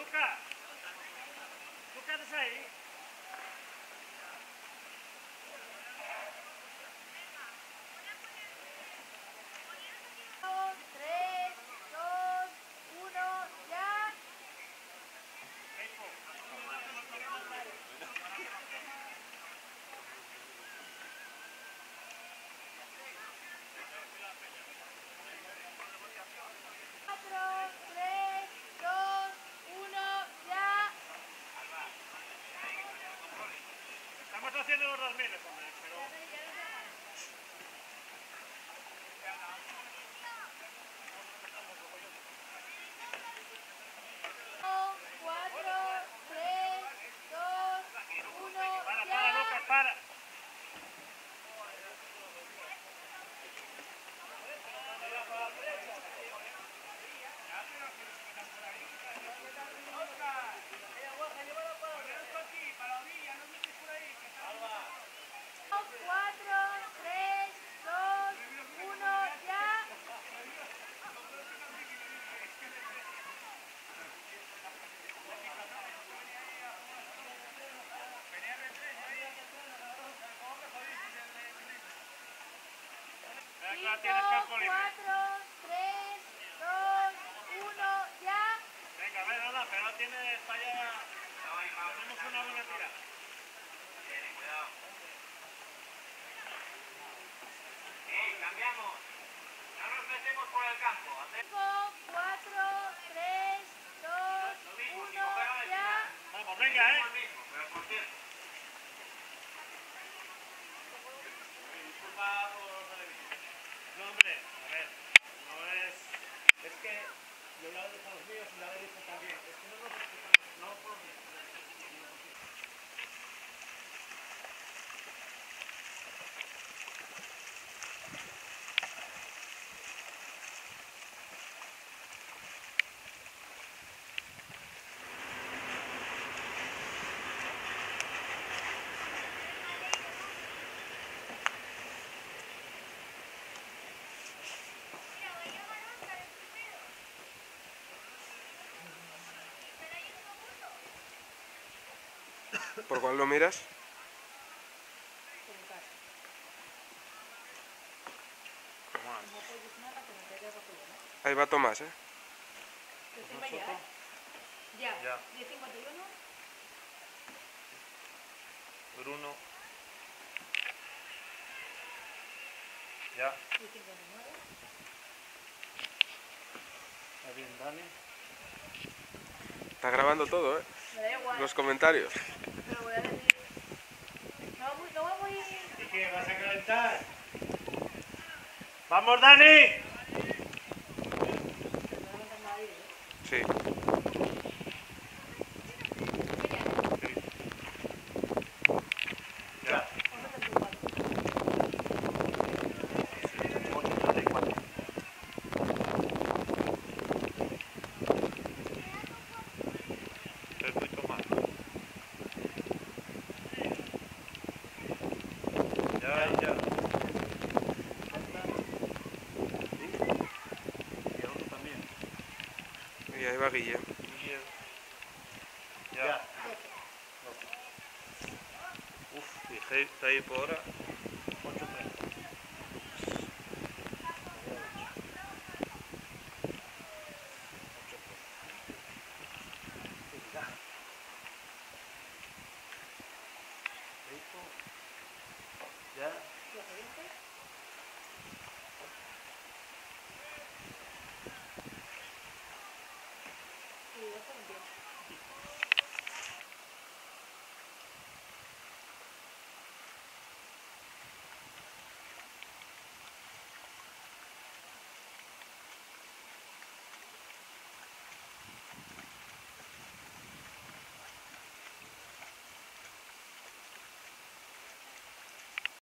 Oscar, ¿tú qué haces ahí? Tres, dos, uno, ya. Cuatro, tres, dos, uno, ya. Estamos haciendo los 2000, hombre, pero... Cuatro, tres, dos, uno, Para, ya. Lucas, para. Cuatro, tres, dos, uno, ya. Venga, Cinco, tienes campo libre. cuatro, tres, dos, uno, ya. Venga, a ver, Ana, pero no tienes para allá. Hacemos una buena tira. Cambiamos. No nos metemos por el campo. Cinco, cuatro, tres, dos, uno, ya. Vamos, venga, Pero por cierto. Disculpa por la televisión. No, hombre, a ver, no es... Es que yo la he dicho a los míos y la he dicho también. Es que no nos escuchamos, no por los míos. ¿Por cuál lo miras? Ahí va Tomás, ¿eh? Ya. Ya. 10:51. Bruno. Ya. 10:59. Está bien, Dani. Está grabando todo, ¿eh? Me da igual. Los comentarios. Pero voy a decir. No va muy. ¿Y qué? ¿Vas a calentar? ¡Vamos, Dani! Sí. Ya. Pepe y Tomás. Ya. Y el otro también. Y ahí va Guille. Ya. Uf, y está ahí por ahora.